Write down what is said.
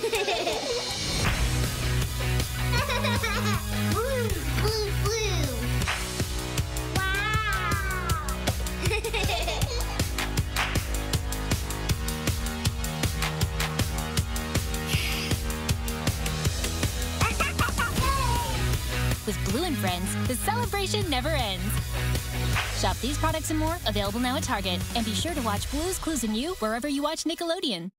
Blue, blue, blue. Wow. With Blue and Friends, the celebration never ends. Shop these products and more, available now at Target. And be sure to watch Blue's Clues and You wherever you watch Nickelodeon.